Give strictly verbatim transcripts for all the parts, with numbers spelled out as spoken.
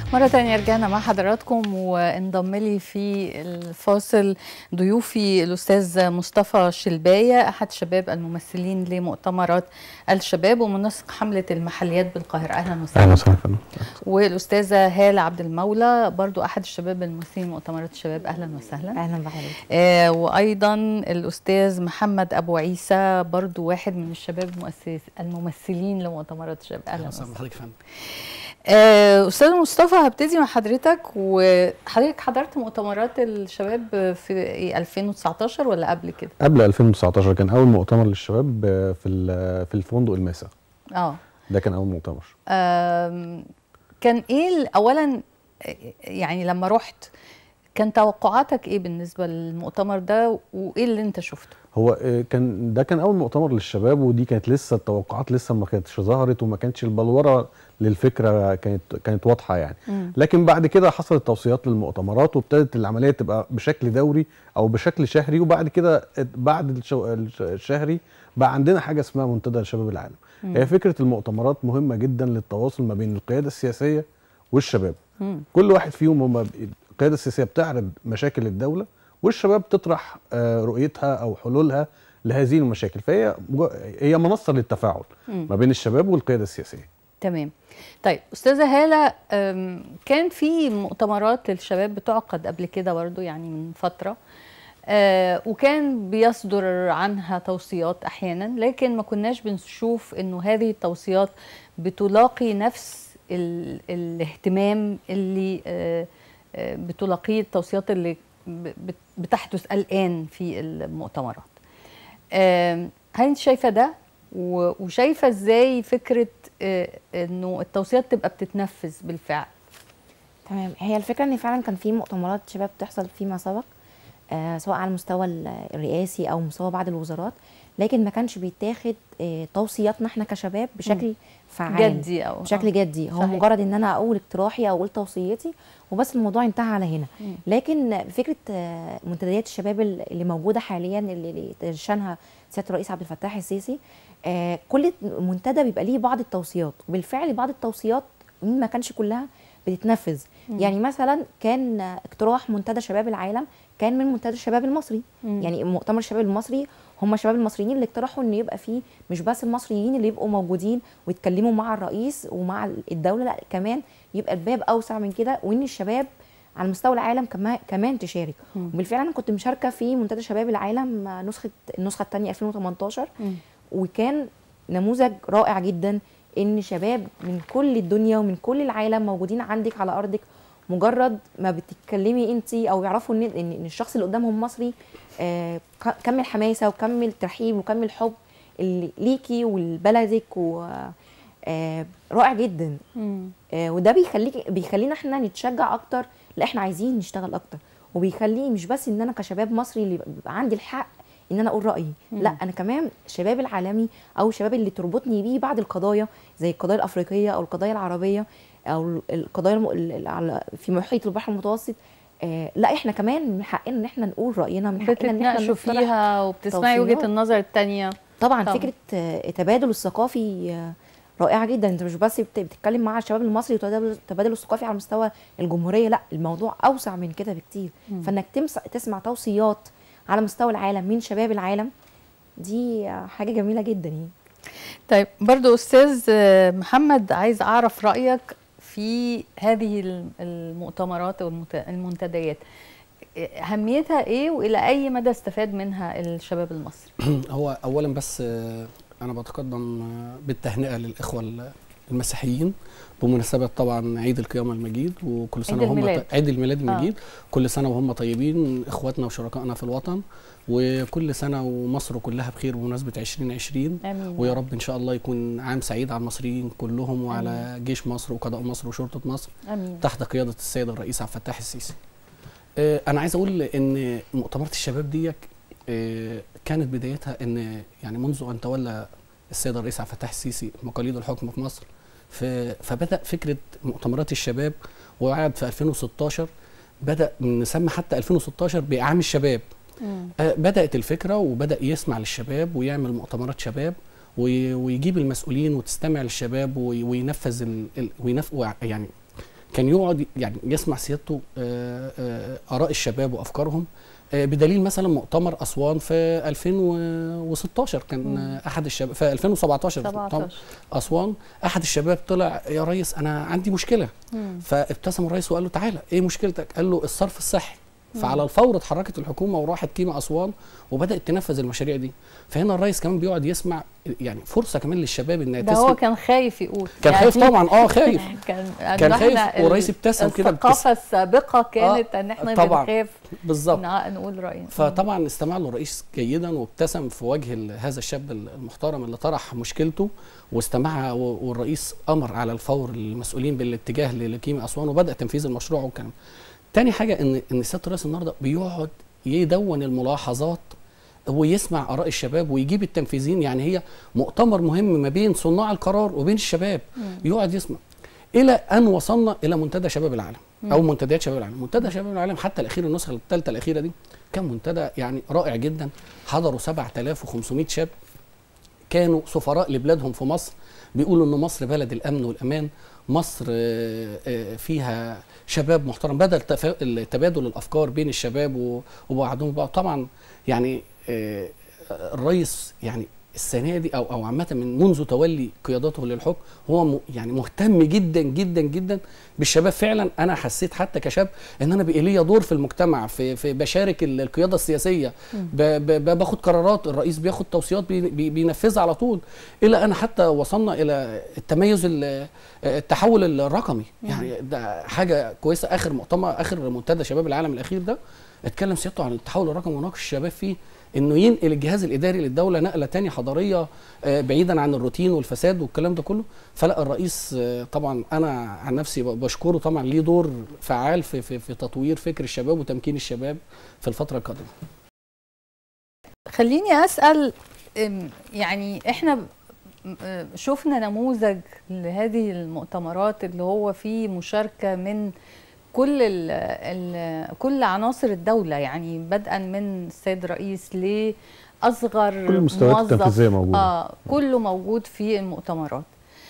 مرة تانية رجعنا مع حضراتكم، وانضم لي في الفاصل ضيوفي الأستاذ مصطفى شلباية، أحد شباب الممثلين لمؤتمرات الشباب ومنسق حملة المحليات بالقاهرة. أهلا وسهلا. أهلا وسهلا. والأستاذة هالة عبد المولى، برضو أحد الشباب الممثلين لمؤتمرات الشباب. أهلا وسهلا. أهلا بحضرتك. آه وأيضا الأستاذ محمد أبو عيسى، برضو واحد من الشباب الممثلين لمؤتمرات الشباب. أهلا وسهلا بحضرتك. آه أستاذ مصطفى، هبتدي مع حضرتك. وحضرتك حضرت مؤتمرات الشباب في ألفين وتسعتاشر ولا قبل كده؟ قبل ألفين وتسعتاشر، كان أول مؤتمر للشباب في في الفندق الماسة. اه ده كان أول مؤتمر. آه كان إيه أولا، يعني لما رحت كان توقعاتك إيه بالنسبة للمؤتمر ده، وإيه اللي أنت شفته؟ هو كان ده كان أول مؤتمر للشباب، ودي كانت لسه التوقعات لسه ما كانتش ظهرت، وما كانتش البلورة للفكرة كانت كانت واضحة يعني. م. لكن بعد كده حصلت توصيات للمؤتمرات، وابتدت العملية تبقى بشكل دوري أو بشكل شهري، وبعد كده بعد الشهري بقى عندنا حاجة اسمها منتدى شباب العالم. م. هي فكرة المؤتمرات مهمة جدا للتواصل ما بين القيادة السياسية والشباب. م. كل واحد فيهم، هم القيادة السياسية بتعرض مشاكل الدولة، والشباب تطرح رؤيتها او حلولها لهذه المشاكل، فهي هي منصه للتفاعل م. ما بين الشباب والقياده السياسيه. تمام. طيب استاذه هاله، كان في مؤتمرات للشباب بتعقد قبل كده برضو، يعني من فتره، وكان بيصدر عنها توصيات احيانا، لكن ما كناش بنشوف انه هذه التوصيات بتلاقي نفس ال الاهتمام اللي بتلاقيه التوصيات اللي بتحدث الآن في المؤتمرات. هل انت شايفة ده؟ وشايفة ازاي فكرة انه التوصيات تبقى بتتنفذ بالفعل؟ تمام. هي الفكرة ان فعلا كان في مؤتمرات شباب بتحصل فيما سبق، آه سواء على المستوى الرئاسي او مستوى بعض الوزارات، لكن ما كانش بيتاخد آه توصياتنا احنا كشباب بشكل فعال جدي او بشكل آه. جدي. هو صحيح. مجرد ان انا اقول اقتراحي او اقول توصيتي وبس، الموضوع انتهى على هنا. مم. لكن فكره آه منتديات الشباب اللي موجوده حاليا، اللي تشانها سياده الرئيس عبد الفتاح السيسي، آه كل منتدى بيبقى ليه بعض التوصيات، وبالفعل بعض التوصيات ما كانش كلها بتتنفذ. مم. يعني مثلا كان اقتراح منتدى شباب العالم كان من منتدى الشباب المصري. مم. يعني مؤتمر الشباب المصري هم الشباب المصريين اللي اقترحوا ان يبقى فيه مش بس المصريين اللي يبقوا موجودين ويتكلموا مع الرئيس ومع الدوله، لا كمان يبقى الباب اوسع من كده، وان الشباب على مستوى العالم كمان كمان تشارك. مم. وبالفعل انا كنت مشاركه في منتدى شباب العالم نسخه النسخه الثانيه ألفين وتمنتاشر. مم. وكان نموذج رائع جدا، ان شباب من كل الدنيا ومن كل العالم موجودين عندك على ارضك، مجرد ما بتتكلمي انت او يعرفوا ان ان الشخص اللي قدامهم مصري، آه كم الحماسه وكم الترحيب وكم الحب اللي ليكي ولبلدك، و آه رائع جدا. آه وده بيخليك بيخلينا احنا نتشجع اكتر، لا احنا عايزين نشتغل اكتر، وبيخليه مش بس ان انا كشباب مصري اللي بيبقى عندي الحق ان انا اقول رايي، مم. لا انا كمان الشباب العالمي او الشباب اللي تربطني بيه بعض القضايا، زي القضايا الافريقيه او القضايا العربيه او القضايا الم... في محيط البحر المتوسط، آه لا احنا كمان من حقنا ان احنا نقول راينا، من حقنا ان احنا نقول فيها وبتسمعي وجهه النظر الثانيه. طبعا, طبعا فكره التبادل الثقافي رائعه جدا. انت مش بس بتتكلم مع الشباب المصري والتبادل الثقافي على مستوى الجمهوريه، لا الموضوع اوسع من كده بكتير. مم. فانك تسمع توصيات على مستوى العالم من شباب العالم، دي حاجه جميله جدا يعني. طيب برضو استاذ محمد، عايز اعرف رايك في هذه المؤتمرات والمنتديات، اهميتها ايه والى اي مدى استفاد منها الشباب المصري؟ هو اولا بس انا بتقدم بالتهنئه للاخوه المسيحيين بمناسبه طبعا عيد القيامه المجيد، وكل سنه وهم الميلاد. عيد الميلاد المجيد. آه. كل سنه وهم طيبين اخواتنا وشركائنا في الوطن، وكل سنه ومصر كلها بخير بمناسبه عشرين عشرين. آمين. ويا رب ان شاء الله يكون عام سعيد على المصريين كلهم وعلى آمين. جيش مصر وقضاء مصر وشرطه مصر. آمين. تحت قياده السيد الرئيس عبد الفتاح السيسي. آه انا عايز اقول ان مؤتمرات الشباب ديك آه كانت بدايتها ان يعني منذ ان تولى السيد الرئيس عبد الفتاح السيسي مقاليد الحكم في مصر، فبدأ فكرة مؤتمرات الشباب، وقعد في ألفين وستاشر بدأ نسمى حتى ألفين وستاشر بعام الشباب. آه بدأت الفكرة وبدأ يسمع للشباب ويعمل مؤتمرات شباب، ويجيب المسؤولين وتستمع للشباب وينفذ ال وينف يعني كان يقعد يعني يسمع سيادته آه، آه، اراء الشباب وافكارهم. آه، بدليل مثلا مؤتمر اسوان في ألفين وستاشر كان مم. احد الشباب، في ألفين وسبعتاشر سبعتاشر. اسوان احد الشباب طلع يا ريس انا عندي مشكله. مم. فابتسم الرئيس وقال له تعالى ايه مشكلتك؟ قال له الصرف الصحي. فعلى الفور اتحركت الحكومه وراحت كيما اسوان وبدات تنفذ المشاريع دي. فهنا الرئيس كمان بيقعد يسمع، يعني فرصه كمان للشباب انها ده هو كان خايف يقول، كان يعني خايف طبعا، اه خايف كان كان إن خايف إحنا والرئيس ابتسم كده الثقافه السابقه كانت آه ان احنا طبعاً. بنخاف بالظبط. نع- نقول راينا. فطبعا استمع له الرئيس جيدا وابتسم في وجه ال- هذا الشاب المحترم اللي طرح مشكلته، واستمع و- والرئيس امر على الفور المسؤولين بالاتجاه لكيما اسوان وبدا تنفيذ المشروع والكلام. تاني حاجه ان ان سياده الرئيس النهارده بيقعد يدون الملاحظات ويسمع اراء الشباب ويجيب التنفيذيين. يعني هي مؤتمر مهم ما بين صناع القرار وبين الشباب. مم. يقعد يسمع الى ان وصلنا الى منتدى شباب العالم او منتديات شباب العالم. منتدى شباب العالم حتى الاخير النسخه الثالثه الاخيره دي كان منتدى يعني رائع جدا. حضروا سبعة آلاف وخمسمائة شاب كانوا سفراء لبلادهم في مصر، بيقولوا ان مصر بلد الامن والامان، مصر آه، آه، فيها شباب محترم. بدل تفا- تبادل الافكار بين الشباب و- وبعضهم بعض. طبعا يعني آه، الرئيس يعني السنه دي او او عامه من منذ تولي قيادته للحكم هو م يعني مهتم جدا جدا جدا بالشباب. فعلا انا حسيت حتى كشاب ان انا بقى ليا دور في المجتمع، في في بشارك ال- القياده السياسيه، ب ب باخد قرارات، الرئيس بياخد توصيات بي بي بينفذها على طول، الى ان حتى وصلنا الى التميز ال- التحول الرقمي. يعني ده حاجه كويسه. اخر مؤتمر اخر منتدى شباب العالم الاخير ده اتكلم سيادته عن التحول الرقمي وناقش الشباب فيه انه ينقل الجهاز الاداري للدوله نقله تانية حضاريه آه، بعيدا عن الروتين والفساد والكلام ده كله. فلا الرئيس آه، طبعا انا عن نفسي ب- بشكره طبعا، ليه دور فعال في في في تطوير فكر الشباب وتمكين الشباب في الفتره القادمه. خليني اسال، أم، يعني احنا ب- أم، شفنا نموذج لهذه المؤتمرات اللي هو فيه مشاركه من كل ال ال كل عناصر الدوله، يعني بدءا من السيد الرئيس لاصغر كل المستويات التنفيذيه موجوده. اه كله موجود في المؤتمرات.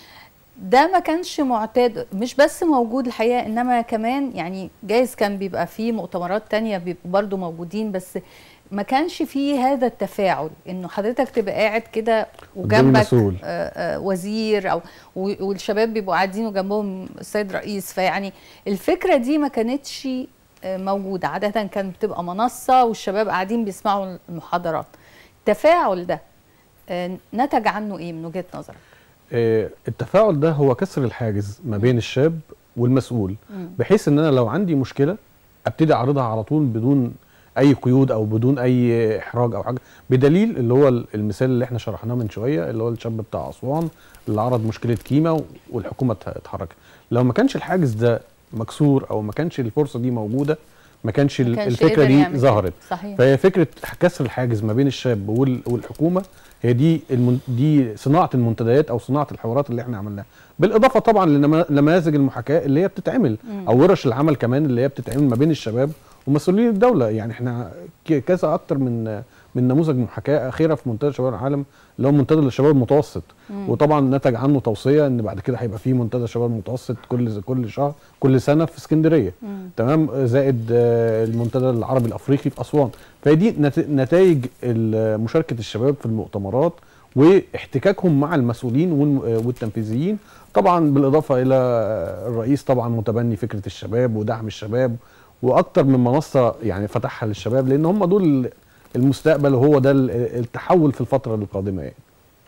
ده ما كانش معتاد، مش بس موجود الحقيقه، انما كمان يعني جايز كان بيبقى فيه مؤتمرات تانية بيبقوا برضو موجودين، بس ما كانش فيه هذا التفاعل انه حضرتك تبقى قاعد كده وجنبك مسؤول. آه، آه، وزير او و- والشباب بيبقوا قاعدين وجنبهم السيد رئيس. فيعني الفكره دي ما كانتش آه، موجوده. عاده كانت بتبقى منصه والشباب قاعدين بيسمعوا المحاضرات. التفاعل ده آه، نتج عنه ايه من وجهه نظرك؟ آه، التفاعل ده هو كسر الحاجز ما بين الشاب والمسؤول، مم. بحيث ان انا لو عندي مشكله ابتدي اعرضها على طول بدون اي قيود او بدون اي احراج او حاجه. بدليل اللي هو المثال اللي احنا شرحناه من شويه، اللي هو الشاب بتاع اسوان اللي عرض مشكله كيما والحكومه اتحركت. لو ما كانش الحاجز ده مكسور او ما كانش الفرصه دي موجوده، ما كانش ما كانش الفكره قدر دي يعمل كده. ظهرت. صحيح. فهي فكره كسر الحاجز ما بين الشاب وال- والحكومه، هي دي المن... دي صناعه المنتديات او صناعه الحوارات اللي احنا عملناها، بالاضافه طبعا لنماذج المحاكاه اللي هي بتتعمل مم. او ورش العمل كمان اللي هي بتتعمل ما بين الشباب ومسؤولين الدوله. يعني احنا ك- كذا اكتر من من نموذج محاكاه اخيره في منتدى شباب العالم اللي هو منتدى للشباب المتوسط. مم. وطبعا نتج عنه توصيه ان بعد كده هيبقى في منتدى شباب متوسط كل كل شهر كل سنه في اسكندريه. مم. تمام، زائد آه، المنتدى العربي الافريقي في اسوان. فدي نت- نتائج ال- مشاركه الشباب في المؤتمرات واحتكاكهم مع المسؤولين والم- آه، والتنفيذيين. طبعا بالاضافه الى آه، الرئيس طبعا متبني فكره الشباب ودعم الشباب، واكتر من منصه يعني فتحها للشباب، لان هم دول المستقبل وهو ده ال- التحول في الفتره القادمه يعني.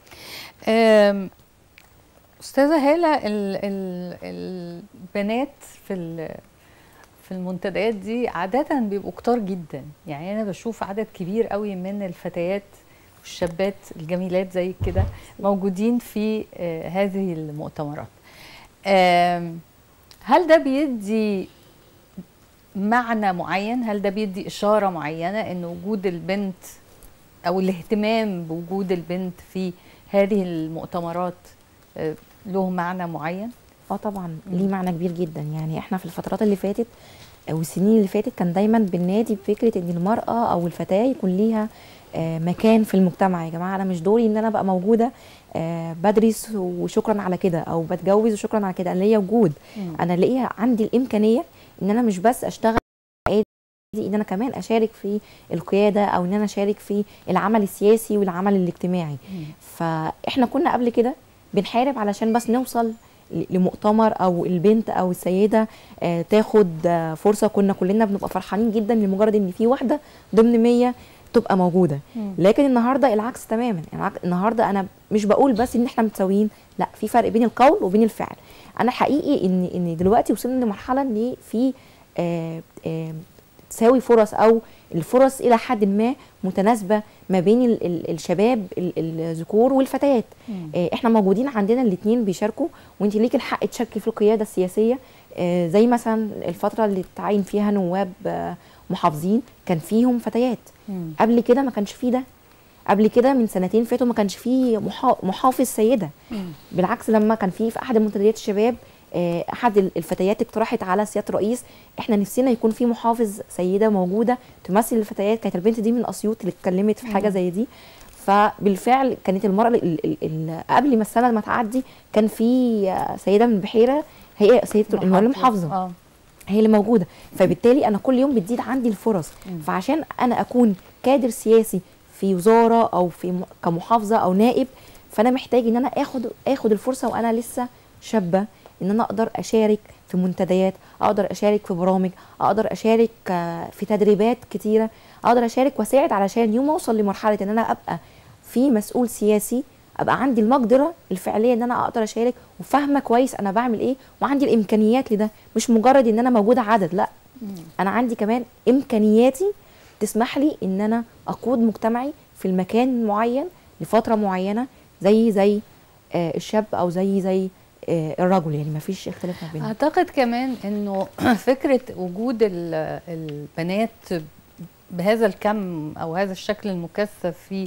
أم، أستاذة هالة، ال ال البنات في ال- في المنتديات دي عادة بيبقوا كتار جدا. يعني أنا بشوف عدد كبير قوي من الفتيات والشابات الجميلات زي كده موجودين في آه، هذه المؤتمرات. آم، هل ده بيدي معنى معين؟ هل ده بيدي إشارة معينة إن وجود البنت أو الاهتمام بوجود البنت في هذه المؤتمرات آه، له معنى معين؟ اه طبعا ليه معنى كبير جدا. يعني احنا في الفترات اللي فاتت او السنين اللي فاتت كان دايما بننادي بفكره ان المراه او الفتاه يكون ليها آه مكان في المجتمع. يا جماعه انا مش دوري ان انا ابقى موجوده آه بدرس وشكرا على كده، او بتجوز وشكرا على كده. انا ليا وجود، انا ليا عندي الامكانيه ان انا مش بس اشتغل، ان انا كمان اشارك في القياده، او ان انا اشارك في العمل السياسي والعمل الاجتماعي. مم. فاحنا كنا قبل كده بنحارب علشان بس نوصل لمؤتمر او البنت او السيده آه تاخد آه فرصه. كنا كلنا بنبقى فرحانين جدا لمجرد ان في واحده ضمن مية تبقى موجوده. مم. لكن النهارده العكس تماما. يعني النهارده انا مش بقول بس ان احنا متساويين، لا، في فرق بين القول وبين الفعل. انا حقيقي ان ان دلوقتي وصلنا لمرحله ان في آه آه تساوي فرص، او الفرص الى حد ما متناسبه ما بين ال ال الشباب الذكور والفتيات. آه احنا موجودين عندنا الاثنين بيشاركوا، وانت ليك الحق تشاركي في القياده السياسيه. آه زي مثلا الفتره اللي تعين فيها نواب آه محافظين كان فيهم فتيات. مم. قبل كده ما كانش فيه ده. قبل كده من سنتين فاتوا ما كانش فيه محافظ سيده. مم. بالعكس، لما كان فيه في احد منتديات الشباب احد الفتيات اقترحت على سياده الرئيس احنا نفسنا يكون في محافظ سيده موجوده تمثل الفتيات. كانت البنت دي من اسيوط اللي اتكلمت في حاجه زي دي. فبالفعل كانت المراه قبل ما السنه ما تعدي كان في سيده من البحيره هي سيده المحافظه، اه هي اللي موجوده. فبالتالي انا كل يوم بتزيد عندي الفرص. مم. فعشان انا اكون كادر سياسي في وزاره او في كمحافظه او نائب، فانا محتاج ان انا اخد اخد الفرصه وانا لسه شابه، ان انا اقدر اشارك في منتديات، اقدر اشارك في برامج، اقدر اشارك في تدريبات كتيره، اقدر اشارك واساعد علشان يوم اوصل لمرحله ان انا ابقى في مسؤول سياسي، ابقى عندي المقدره الفعليه ان انا اقدر اشارك وفاهمه كويس انا بعمل ايه، وعندي الامكانيات لده. مش مجرد ان انا موجوده عدد، لا، انا عندي كمان امكانياتي تسمح لي ان انا اقود مجتمعي في المكان معين لفتره معينه، زي زي آه الشاب او زي زي الرجل. يعني ما فيش اختلاف ما بينهم. اعتقد كمان انه فكره وجود البنات بهذا الكم او هذا الشكل المكثف في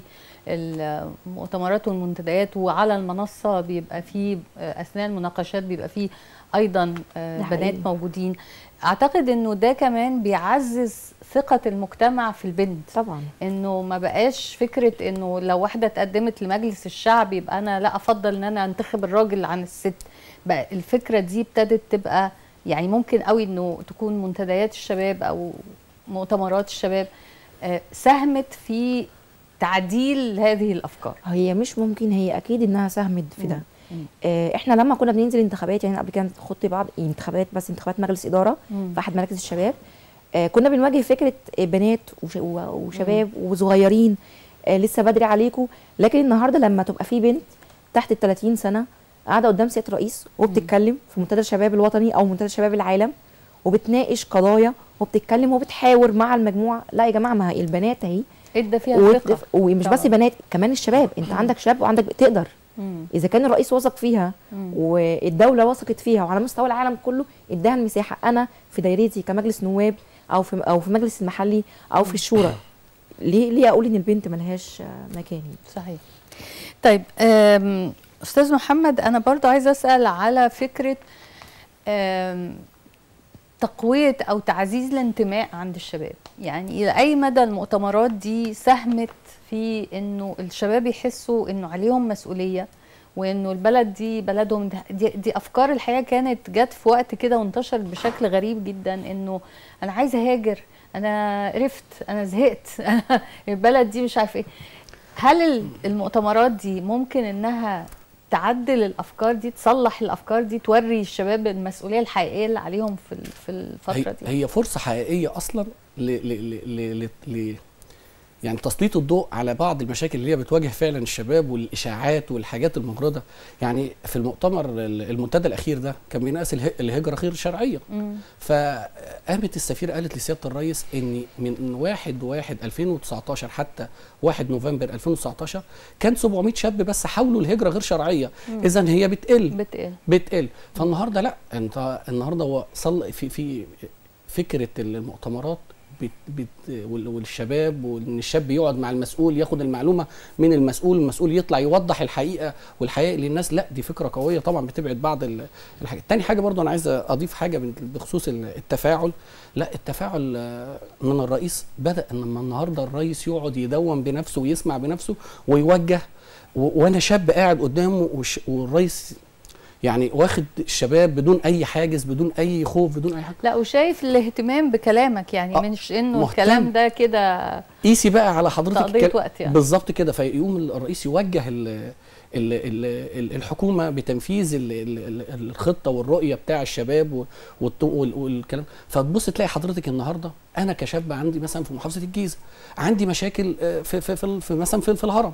المؤتمرات والمنتديات وعلى المنصه، بيبقى فيه اثناء المناقشات بيبقى فيه ايضا بنات موجودين. اعتقد انه ده كمان بيعزز ثقه المجتمع في البنت. طبعا انه ما بقاش فكره انه لو واحده اتقدمت لمجلس الشعب يبقى انا لا افضل ان انا انتخب الراجل عن الست. بقى الفكره دي ابتدت تبقى يعني ممكن قوي انه تكون منتديات الشباب او مؤتمرات الشباب ساهمت في تعديل هذه الافكار. هي مش ممكن، هي اكيد انها ساهمت في ده. آه احنا لما كنا بننزل انتخابات، يعني قبل كده خدت بعض انتخابات، بس انتخابات مجلس اداره مم. في احد مراكز الشباب، آه كنا بنواجه فكره بنات وشباب مم. وصغيرين، آه لسه بدري عليكم. لكن النهارده لما تبقى في بنت تحت ال ثلاثين سنه قاعده قدام سياده الرئيس وبتتكلم في منتدى الشباب الوطني او منتدى شباب العالم، وبتناقش قضايا وبتتكلم وبتحاور مع المجموعه، لا يا جماعه، ما هي البنات اهي ادى فيها ثقه. ومش بس بنات، كمان الشباب. انت مم. عندك شاب وعندك تقدر. مم. اذا كان الرئيس وثق فيها مم. والدوله وثقت فيها وعلى مستوى العالم كله اداها المساحه، انا في دايرتي كمجلس نواب او في او في مجلس المحلي او في الشورى، ليه ليه اقول ان البنت ملهاش مكان؟ صحيح. طيب استاذ محمد، انا برضو عايزه اسال على فكره تقويه او تعزيز الانتماء عند الشباب. يعني الى اي مدى المؤتمرات دي ساهمت في انه الشباب يحسوا انه عليهم مسؤوليه، وانه البلد دي بلدهم. دي, دي افكار الحقيقه كانت جت في وقت كده وانتشرت بشكل غريب جدا، انه انا عايزه اهاجر، انا قرفت، انا زهقت، البلد دي مش عارف ايه. هل المؤتمرات دي ممكن انها تعدل الافكار دي، تصلح الافكار دي، توري الشباب المسؤوليه الحقيقيه اللي عليهم في في الفتره دي؟ هي فرصه حقيقيه اصلا ل ل ل ل يعني تسليط الضوء على بعض المشاكل اللي هي بتواجه فعلا الشباب والاشاعات والحاجات المغرضه. يعني في المؤتمر المنتدى الاخير ده كان بيناقش الهجره غير شرعيه، فقامت السفيره قالت لسياده الرئيس ان من واحد واحد ألفين وتسعتاشر حتى واحد نوفمبر ألفين وتسعتاشر كان سبعمية شاب بس حاولوا الهجره غير شرعيه. اذا هي بتقل بتقل بتقل فالنهارده لا، انت النهارده هو صل في في فكره المؤتمرات بت بت والشباب، وان الشاب يقعد مع المسؤول ياخد المعلومه من المسؤول، المسؤول يطلع يوضح الحقيقه والحقيقه للناس، لا دي فكره قويه طبعا بتبعد بعض الحاجات. تاني حاجه برضو انا عايز اضيف حاجه بخصوص التفاعل. لا التفاعل من الرئيس بدا ان النهارده الرئيس يقعد يدون بنفسه ويسمع بنفسه ويوجه، وانا شاب قاعد قدامه والرئيس يعني واخد الشباب بدون اي حاجز، بدون اي خوف، بدون اي حاجه. لا وشايف الاهتمام بكلامك يعني، آه مش انه مهتم. الكلام ده كده قيسي بقى على حضرتك تقضية وقت يعني. بالظبط كده. فيقوم الرئيس يوجه ال ال ال الحكومه بتنفيذ ال ال الخطه والرؤيه بتاع الشباب والكلام. فتبص تلاقي حضرتك النهارده انا كشاب عندي مثلا في محافظه الجيزه عندي مشاكل في في, في, في مثلا في, في الهرم،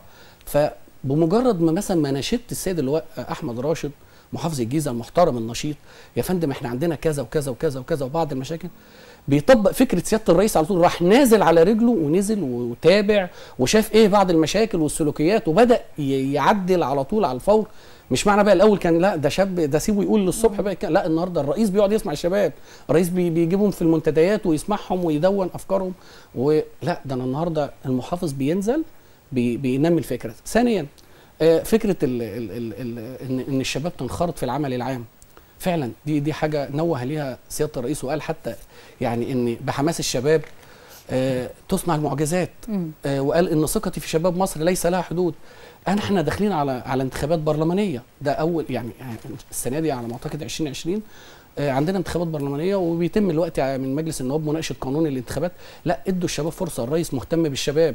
فبمجرد ما مثلا ما ناشدت السيد اللواء احمد راشد محافظ الجيزه المحترم النشيط، يا فندم احنا عندنا كذا وكذا وكذا وكذا وبعض المشاكل، بيطبق فكره سياده الرئيس على طول، راح نازل على رجله ونزل وتابع وشاف ايه بعض المشاكل والسلوكيات وبدا يعدل على طول على الفور. مش معنى بقى الاول كان لا ده شاب ده سيبه يقول للصبح بقى، لا النهارده الرئيس بيقعد يسمع الشباب، الرئيس بيجيبهم في المنتديات ويسمعهم ويدون افكارهم، ولا ده انا النهارده المحافظ بينزل بي بينمي الفكره. ثانيا فكره ال ال ال ال ان الشباب تنخرط في العمل العام، فعلا دي دي حاجه نوه ليها سياده الرئيس وقال حتى يعني ان بحماس الشباب آه تصنع المعجزات، آه وقال ان ثقتي في شباب مصر ليس لها حدود. انا احنا داخلين على على انتخابات برلمانيه، ده اول يعني السنه دي على ما اعتقد ألفين وعشرين آه عندنا انتخابات برلمانيه، وبيتم الوقت من مجلس النواب مناقشه قانون الانتخابات. لا ادوا الشباب فرصه، الرئيس مهتم بالشباب،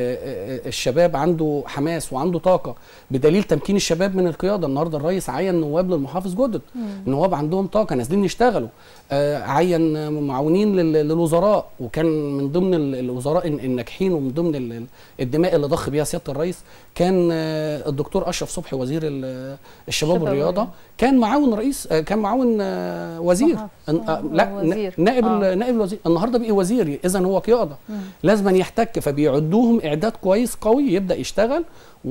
الشباب عنده حماس وعنده طاقه، بدليل تمكين الشباب من القياده. النهارده الرئيس عين نواب للمحافظ جدد، النواب عندهم طاقه نازلين يشتغلوا، عين معاونين للوزراء، وكان من ضمن الوزراء الناجحين ومن ضمن الدماء اللي ضخ بيها سياده الرئيس كان الدكتور اشرف صبحي وزير الشباب والرياضه، كان معاون رئيس، كان معاون وزير، لا وزير. نائب آه. نائب الوزير، النهارده بقي وزير، اذا هو قياده لازم يحتك، فبيعدوهم اعداد كويس قوي يبدا يشتغل،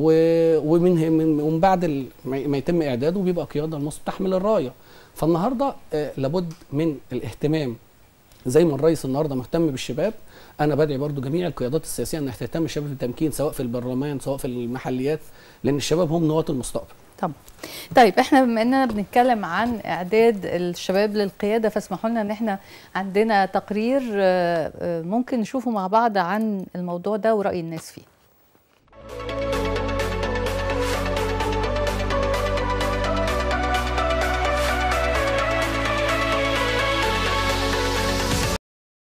ومن من بعد ما يتم اعداده بيبقى قياده لمصر تحمل الرايه. فالنهارده لابد من الاهتمام زي ما الرئيس النهارده مهتم بالشباب، انا بدعي برضو جميع القيادات السياسيه انها تهتم بالشباب في التمكين، سواء في البرلمان سواء في المحليات، لان الشباب هم نواة المستقبل. طبعا. طيب احنا بما اننا بنتكلم عن اعداد الشباب للقياده، فاسمحوا لنا ان احنا عندنا تقرير ممكن نشوفه مع بعض عن الموضوع ده ورأي الناس فيه.